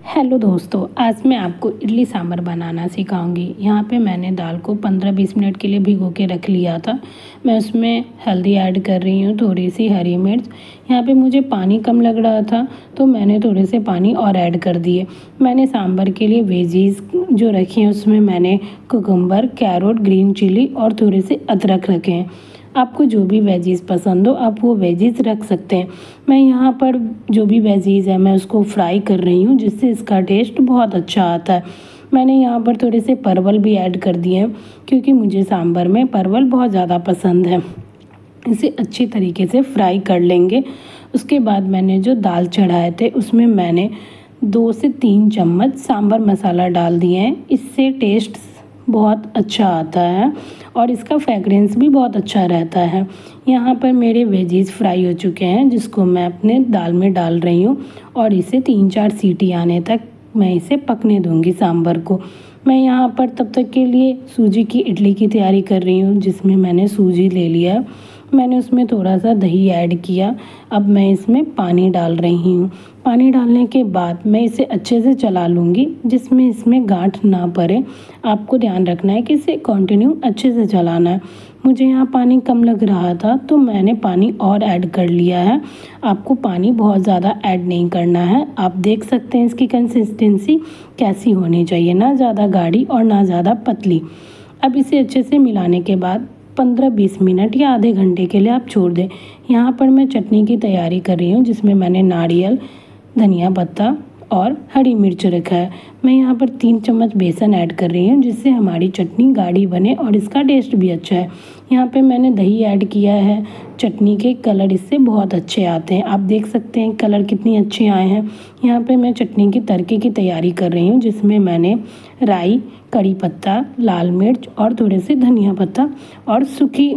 Hello दोस्तों, आज मैं आपको इडली सांभर बनाना सिखाऊंगी। यहाँ पे मैंने दाल को 15-20 मिनट के लिए भिगो के रख लिया था। मैं उसमें हल्दी ऐड कर रही हूँ, थोड़ी सी हरी मिर्च। यहाँ पे मुझे पानी कम लग रहा था तो मैंने थोड़े से पानी और ऐड कर दिए। मैंने सांभर के लिए वेजीज जो रखी हैं उसमें मैंने कुकुम्बर, कैरोट, ग्रीन चिली और थोड़े से अदरक रखे हैं। आपको जो भी वेजीज़ पसंद हो आप वो वेजीज़ रख सकते हैं। मैं यहाँ पर जो भी वेजीज़ है मैं उसको फ्राई कर रही हूँ, जिससे इसका टेस्ट बहुत अच्छा आता है। मैंने यहाँ पर थोड़े से परवल भी ऐड कर दिए हैं क्योंकि मुझे सांभर में परवल बहुत ज़्यादा पसंद है। इसे अच्छी तरीके से फ्राई कर लेंगे। उसके बाद मैंने जो दाल चढ़ाए थे उसमें मैंने 2 से 3 चम्मच सांभर मसाला डाल दिए हैं। इससे टेस्ट बहुत अच्छा आता है और इसका फ्रेगरेंस भी बहुत अच्छा रहता है। यहाँ पर मेरे वेजीज़ फ्राई हो चुके हैं, जिसको मैं अपने दाल में डाल रही हूँ और इसे 3-4 सीटी आने तक मैं इसे पकने दूँगी सांभर को। मैं यहाँ पर तब तक के लिए सूजी की इडली की तैयारी कर रही हूँ, जिसमें मैंने सूजी ले लिया। मैंने उसमें थोड़ा सा दही ऐड किया। अब मैं इसमें पानी डाल रही हूँ। पानी डालने के बाद मैं इसे अच्छे से चला लूँगी, जिसमें इसमें गांठ ना पड़े। आपको ध्यान रखना है कि इसे कंटिन्यू अच्छे से चलाना है। मुझे यहाँ पानी कम लग रहा था तो मैंने पानी और ऐड कर लिया है। आपको पानी बहुत ज़्यादा ऐड नहीं करना है। आप देख सकते हैं इसकी कंसिस्टेंसी कैसी होनी चाहिए, ना ज़्यादा गाढ़ी और ना ज़्यादा पतली। अब इसे अच्छे से मिलाने के बाद 15-20 मिनट या आधे घंटे के लिए आप छोड़ दें। यहाँ पर मैं चटनी की तैयारी कर रही हूँ, जिसमें मैंने नारियल, धनिया पत्ता और हरी मिर्च रखा है। मैं यहाँ पर 3 चम्मच बेसन ऐड कर रही हूँ, जिससे हमारी चटनी गाढ़ी बने और इसका टेस्ट भी अच्छा है। यहाँ पे मैंने दही ऐड किया है। चटनी के कलर इससे बहुत अच्छे आते हैं। आप देख सकते हैं कलर कितनी अच्छे आए हैं। यहाँ पे मैं चटनी की तड़के की तैयारी कर रही हूँ, जिसमें मैंने राई, कड़ी पत्ता, लाल मिर्च और थोड़े से धनिया पत्ता और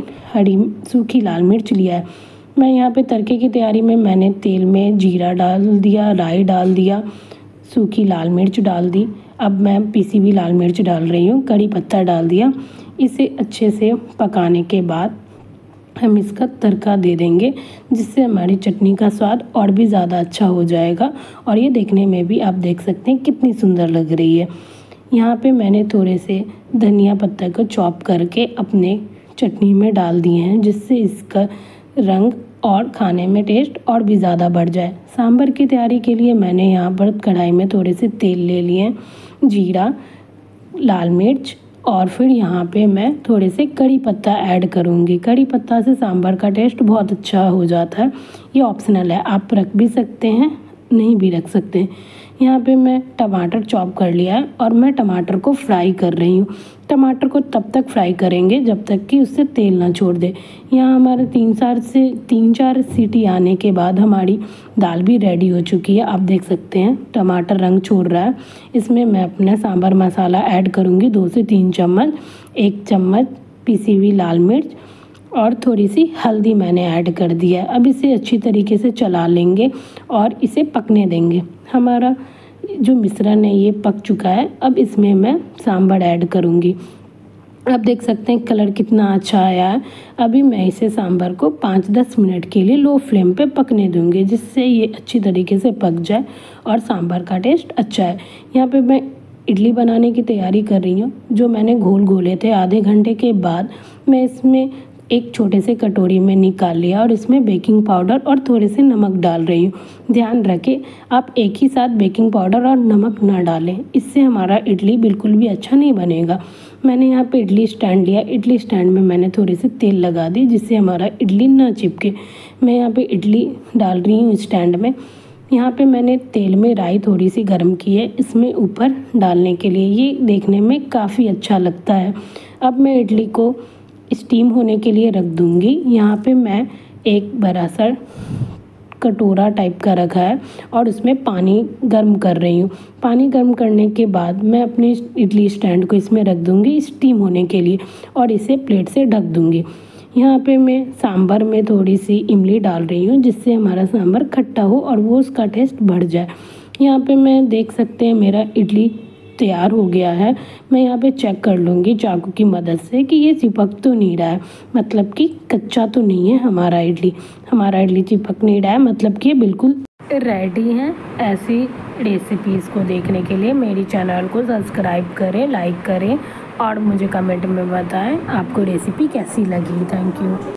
सूखी लाल मिर्च लिया है। मैं यहाँ पे तड़के की तैयारी में मैंने तेल में जीरा डाल दिया, राई डाल दिया, सूखी लाल मिर्च डाल दी। अब मैं पिसी हुई लाल मिर्च डाल रही हूँ, कड़ी पत्ता डाल दिया। इसे अच्छे से पकाने के बाद हम इसका तड़का दे देंगे, जिससे हमारी चटनी का स्वाद और भी ज़्यादा अच्छा हो जाएगा। और ये देखने में भी आप देख सकते हैं कितनी सुंदर लग रही है। यहाँ पे मैंने थोड़े से धनिया पत्ता को चॉप करके अपने चटनी में डाल दिए हैं, जिससे इसका रंग और खाने में टेस्ट और भी ज़्यादा बढ़ जाए। सांभर की तैयारी के लिए मैंने यहाँ पर कढ़ाई में थोड़े से तेल ले लिए, जीरा, लाल मिर्च और फिर यहाँ पे मैं थोड़े से कड़ी पत्ता ऐड करूँगी। कड़ी पत्ता से सांभर का टेस्ट बहुत अच्छा हो जाता है। ये ऑप्शनल है, आप रख भी सकते हैं, नहीं भी रख सकते हैं। यहाँ पे मैं टमाटर चॉप कर लिया है और मैं टमाटर को फ्राई कर रही हूँ। टमाटर को तब तक फ्राई करेंगे जब तक कि उससे तेल ना छोड़ दे। यहाँ हमारे 3-4 सीटी आने के बाद हमारी दाल भी रेडी हो चुकी है। आप देख सकते हैं टमाटर रंग छोड़ रहा है। इसमें मैं अपना सांभर मसाला ऐड करूँगी, 2 से 3 चम्मच। 1 चम्मच पिसी हुई लाल मिर्च और थोड़ी सी हल्दी मैंने ऐड कर दिया है। अब इसे अच्छी तरीके से चला लेंगे और इसे पकने देंगे। हमारा जो मिश्रण है ये पक चुका है। अब इसमें मैं सांभर ऐड करूँगी। आप देख सकते हैं कलर कितना अच्छा आया है। अभी मैं इसे सांभर को 5-10 मिनट के लिए लो फ्लेम पे पकने दूँगी, जिससे ये अच्छी तरीके से पक जाए और सांभर का टेस्ट अच्छा है। यहाँ पे मैं इडली बनाने की तैयारी कर रही हूँ। जो मैंने घोल घोले थे आधे घंटे के बाद मैं इसमें एक छोटे से कटोरी में निकाल लिया और इसमें बेकिंग पाउडर और थोड़े से नमक डाल रही हूँ। ध्यान रखें आप एक ही साथ बेकिंग पाउडर और नमक ना डालें, इससे हमारा इडली बिल्कुल भी अच्छा नहीं बनेगा। मैंने यहाँ पे इडली स्टैंड लिया। इडली स्टैंड में मैंने थोड़ी सी तेल लगा दी, जिससे हमारा इडली ना चिपके। मैं यहाँ पे इडली डाल रही हूँ स्टैंड में। यहाँ पे मैंने तेल में राई थोड़ी सी गर्म की है इसमें ऊपर डालने के लिए। ये देखने में काफ़ी अच्छा लगता है। अब मैं इडली को स्टीम होने के लिए रख दूँगी। यहाँ पे मैं एक बड़ा सा कटोरा टाइप का रखा है और उसमें पानी गर्म कर रही हूँ। पानी गर्म करने के बाद मैं अपनी इडली स्टैंड को इसमें रख दूँगी स्टीम होने के लिए और इसे प्लेट से ढक दूँगी। यहाँ पे मैं सांभर में थोड़ी सी इमली डाल रही हूँ, जिससे हमारा सांभर खट्टा हो और वो उसका टेस्ट बढ़ जाए। यहाँ पे मैं देख सकते हैं मेरा इडली तैयार हो गया है। मैं यहाँ पे चेक कर लूँगी चाकू की मदद से कि ये चिपक तो नहीं रहा है, मतलब कि कच्चा तो नहीं है हमारा इडली चिपक नहीं रहा है, मतलब कि ये बिल्कुल रेडी है। ऐसी रेसिपीज़ को देखने के लिए मेरी चैनल को सब्सक्राइब करें, लाइक करें और मुझे कमेंट में बताएं आपको रेसिपी कैसी लगी। Thank you.